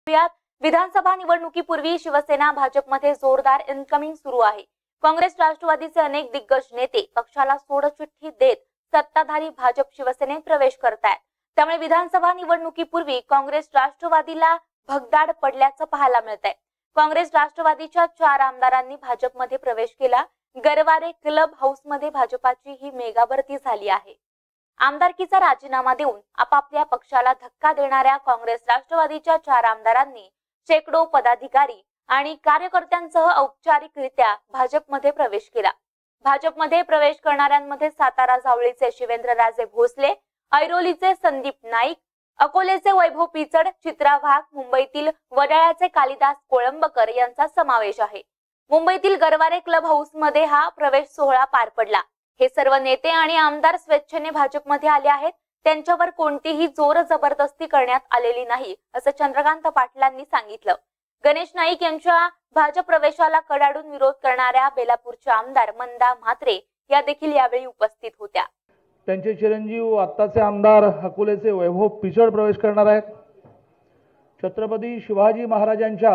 विधानसभा निवडणुकीपूर्वी शिवसेना भाजपमध्ये जोरदार इनकमिंग सुरू आहे। काँग्रेस राष्ट्रवादीचे अनेक दिग्गज नेते पक्षाला सोडचिठ्ठी देत सत्ताधारी भाजप शिवसेनेत प्रवेश करतायत। त्यामुळे विधानसभा निवडणुकीपूर्वी काँग्रेस राष्ट्रवादीला भगदाड पडल्याचं पाहायला मिळतंय। काँग्रेस राष्ट्रवादीच्या 4 आमदारांनी भाजपमध्ये प्रवेश केला। गरवारे क्लब हाऊस मध्ये भाजपाची ही मेगा भरती झाली आहे। आमदारकीचा राजीनामा देऊन आपापल्या पक्षाला धक्का देणाऱ्या काँग्रेस राष्ट्रवादीच्या 4 आमदारांनी शेकडो पदाधिकारी आणि कार्यकर्त्यांसह औपचारिकरित्या भाजपमध्ये प्रवेश केला। भाजपमध्ये प्रवेश करणाऱ्यांमध्ये सातारा जावळीचे शिवेंद्रराजे भोसले, ऐरोलीचे संदीप नाईक, अकोलेचे वैभव पिचड, चित्रा वाघ, मुंबईतील वडाळ्याचे कालिदास कोळंबकर यांचा समावेश आहे। मुंबईतील गरवारे क्लब हाऊस मध्ये हा प्रवेश सोहळा पार पडला। हे सर्व नेते आणि आमदार स्वेच्छेने भाजपमध्ये आले आहेत। त्यांच्यावर कोणतीही जोर जबरदस्ती करण्यात आलेली नाही, असं चंद्रकांत पाटलांनी सांगितलं। गणेश नाईक यांच्या भाजप प्रवेशाला कडाडून विरोध करणाऱ्या बेलापूरच्या आमदार मंदा म्हात्रे या देखील यावेळी उपस्थित होत्या। त्यांचे चिरंजीव आत्ताचे आमदार अकोलेचे वैभव पिचड प्रवेश करणार आहेत। छत्रपती शिवाजी महाराजांच्या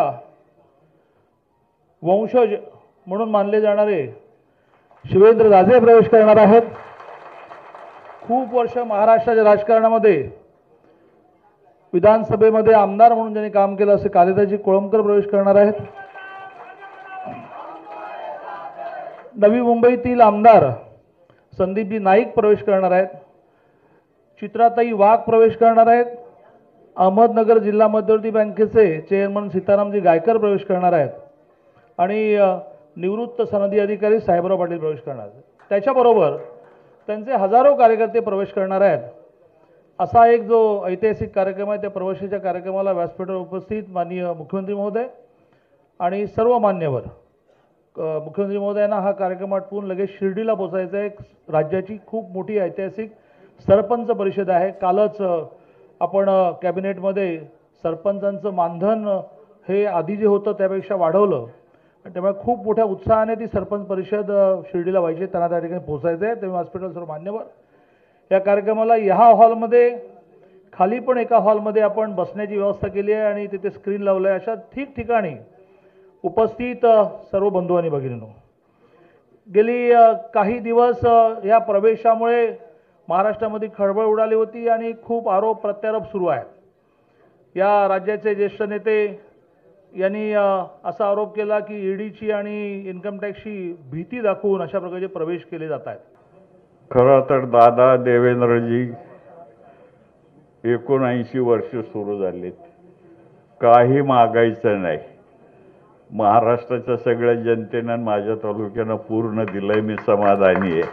वंशज म्हणून मानले जाणारे शिवेंद्रराजे प्रवेश करणार आहेत। खूप वर्ष महाराष्ट्राच्या राजकारणामध्ये विधानसभेमध्ये आमदार म्हणून ज्यांनी काम केलं असे कालिदासजी कोळंबकर प्रवेश करणार आहेत। नवी मुंबईतील आमदार संदीपजी नाईक प्रवेश करणार आहेत। चित्राताई वाघ प्रवेश करणार आहेत। अहमदनगर जिल्हा मध्यवर्ती बँकेचे चेअरमन सीतारामजी गायकर प्रवेश करणार आहेत आणि निवृत्त सनदी अधिकारी साहेबराव पाटील प्रवेश करणार आहेत। त्याच्याबरोबर त्यांचे हजारो कार्यकर्ते प्रवेश करणार आहेत। असा एक जो ऐतिहासिक कार्यक्रम आहे, त्या प्रवेशाच्या कार्यक्रमाला व्यासपीठावर उपस्थित माननीय मुख्यमंत्री महोदय आणि सर्व मान्यवर, मुख्यमंत्री महोदयांना हा कार्यक्रम आटपून लगेच शिर्डीला पोहोचायचा आहे। राज्याची खूप मोठी ऐतिहासिक सरपंच परिषद आहे। कालच आपण कॅबिनेटमध्ये सरपंचांचं मानधन हे आधी जे होतं त्यापेक्षा वाढवलं, त्यामुळे खूप मोठ्या उत्साहाने ती सरपंच परिषद शिर्डीला व्हायची, त्यांना त्या ठिकाणी पोहोचायचं आहे। तेव्हा हॉस्पिटल सर्व मान्यवर या कार्यक्रमाला ह्या हॉलमध्ये खाली पण एका हॉलमध्ये आपण बसण्याची व्यवस्था केली आहे आणि तिथे स्क्रीन लावलं आहे। अशा ठिकठिकाणी उपस्थित सर्व बंधू आणि भगिनींनो, गेली काही दिवस या प्रवेशामुळे महाराष्ट्रामध्ये खळबळ उडाली होती आणि खूप आरोप प्रत्यारोप सुरू आहेत। या राज्याचे ज्येष्ठ नेते यांनी असा आरोप केला की ईडीची आणि इन्कम टॅक्सची भीती दाखवून अशा प्रकारचे प्रवेश केले जात आहेत। खरं तर दादा देवेंद्रजी 79 वर्ष सुरू झालीत, काही मागायचं नाही। महाराष्ट्राच्या सगळ्या जनतेनं माझ्या तालुक्यानं पूर्ण दिलंय, मी समाधानी आहे।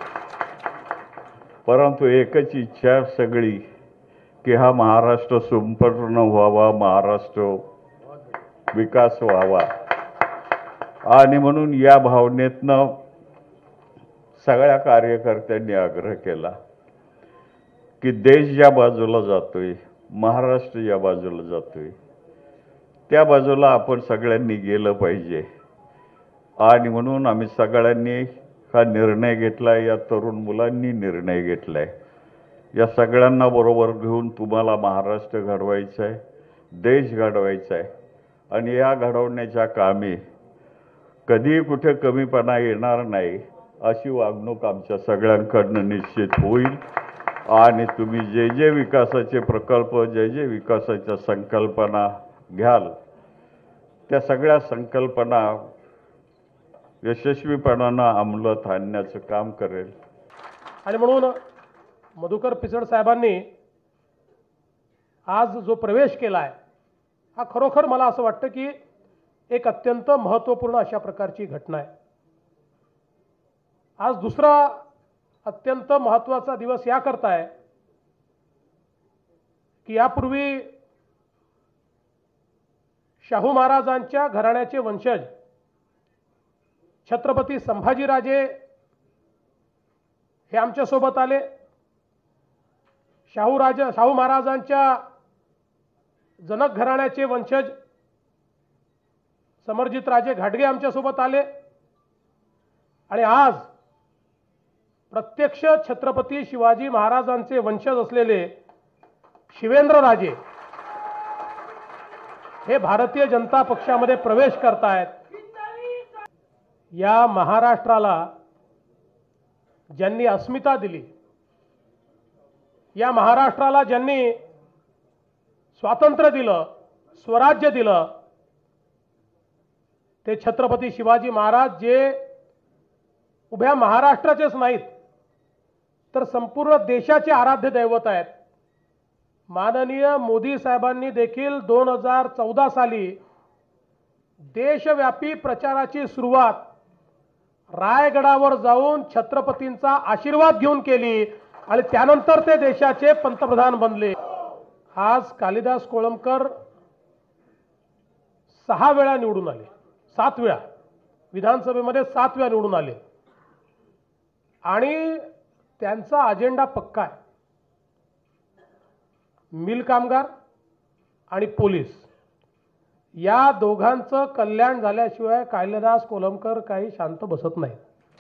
परंतु एकच इच्छा सगळी की हा महाराष्ट्र संपूर्ण व्हावा, महाराष्ट्र विकास व्हावा, आणि म्हणून या भावनेतनं सगळ्या कार्यकर्त्यांनी आग्रह केला की देश ज्या बाजूला जातोय, महाराष्ट्र ज्या बाजूला जातोय, त्या बाजूला आपण सगळ्यांनी गेलं पाहिजे। आणि म्हणून आम्ही सगळ्यांनी हा निर्णय घेतला, या तरुण मुलांनी निर्णय घेतलाय। या सगळ्यांना बरोबर घेऊन तुम्हाला महाराष्ट्र घडवायचा आहे, देश घडवायचा आहे, आणि या घडवण्याच्या कामी कधी कुठे कमीपणा येणार नाही अशी वागणूक आमच्या सगळ्यांकडनं निश्चित होईल। आणि तुम्ही जे जे विकासाचे प्रकल्प, जे जे विकासाच्या संकल्पना घ्याल, त्या सगळ्या संकल्पना यशस्वीपणानं अंमलात आणण्याचं काम करेल। आणि म्हणून मधुकर पिचड साहेबांनी आज जो प्रवेश केला आहे, हा खरोखर मला असं वाटतं की एक अत्यंत महत्त्वपूर्ण अशा प्रकारची घटना आहे। आज दुसरा अत्यंत महत्त्वाचा दिवस याकरता आहे की यापूर्वी शाहू महाराजांच्या घराण्याचे वंशज छत्रपती संभाजीराजे हे आमच्या सोबत आले। शाहू महाराजांच्या जनक घराण्याचे वंशज समरजितराजे घाटगे आमच्या सोबत आले, आणि आज प्रत्यक्ष छत्रपती शिवाजी महाराजांचे वंशज असलेले शिवेंद्रराजे हे भारतीय जनता पक्षामध्ये प्रवेश करतायत, या महाराष्ट्राला ज्यांनी अस्मिता दिली, या महाराष्ट्राला ज्यांनी स्वातंत्र्य दिलं, स्वराज्य दिलं, ते छत्रपती शिवाजी महाराज जे उभ्या महाराष्ट्राचेच नाहीत तर संपूर्ण देशाचे आराध्य दैवत आहेत. माननीय मोदी साहेबांनी देखील 2014 साली देशव्यापी प्रचाराची सुरुवात रायगडावर जाऊन छत्रपतींचा आशीर्वाद घेऊन केली आणि त्यानंतर ते देशाचे पंतप्रधान बनले. आज कालिदास कोळंबकर 6 वेळा निवडून आले, 7 वेळा विधानसभेमध्ये 7 वेळा निवडून आले आणि त्यांचा अजेंडा पक्का आहे. मिल कामगार आणि पोलीस या दोघांचं कल्याण झाल्याशिवाय कालिदास कोळंबकर काही शांत बसत नाही.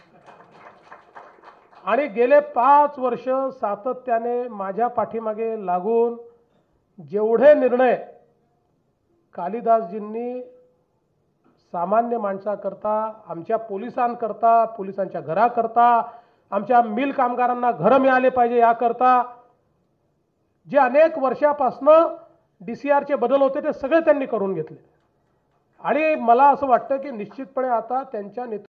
आणि गेले 5 वर्ष सातत्याने माझ्या पाठीमागे लागून जेवढे निर्णय कालिदासजींनी सामान्य माणसाकरता, आमच्या पोलिसांकरता, पोलिसांच्या घराकरता, आमच्या मिल कामगारांना घरं मिळाले पाहिजे याकरता जे अनेक वर्षापासनं DCRचे बदल होते ते सगळे त्यांनी करून घेतले. आणि मला असं वाटतं की निश्चितपणे आता त्यांच्या